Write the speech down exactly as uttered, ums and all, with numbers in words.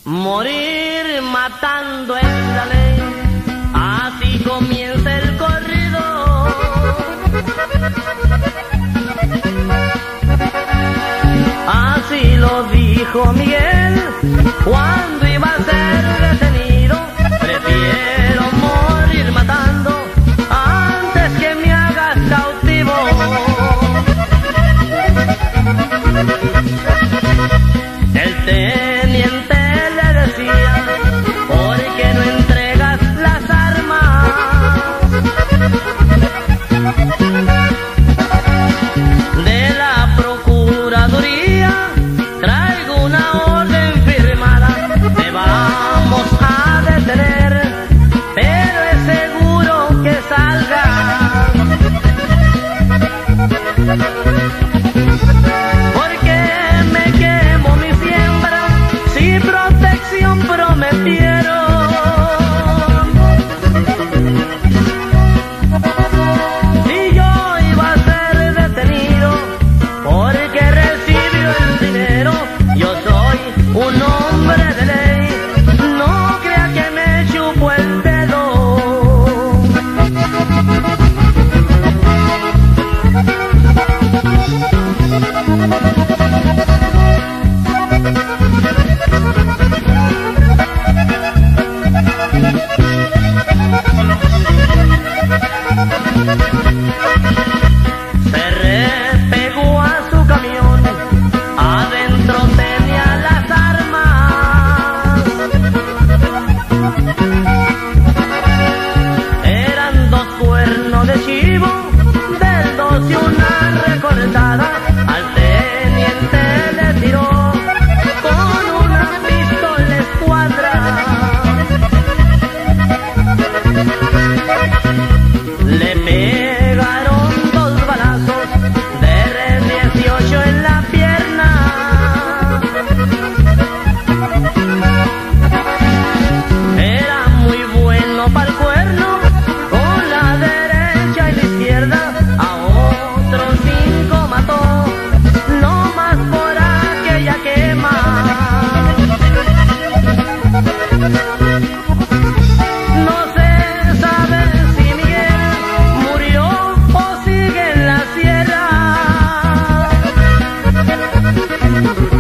Morir matando es la ley, así comienza el corrido. Así lo dijo Miguel cuando iba a ser detenido. Prefiero morir matando antes que me hagas cautivo. El teniente le decía: ¿por qué no entregas las armas? De la procuraduría traigo una orden firmada, te vamos a detener, pero es seguro que salgas. Porque me quemo mi siembra, si protección prometieron. Si yo iba a ser detenido porque recibió el dinero, yo soy un hombre de ley, no crea que me chupo el dedo. Se repegó a su camión, adentro tenía las armas. Eran dos cuernos de chivo, del dos y una recortada. Al teniente le tiró con una pistola escuadra. Le pegaron dos balazos de R dieciocho en la pierna. Era muy bueno para el cuerno, con la derecha y la izquierda. A otros cinco mató, no más por aquella quema. No se sabe si Miguel murió o sigue en la sierra.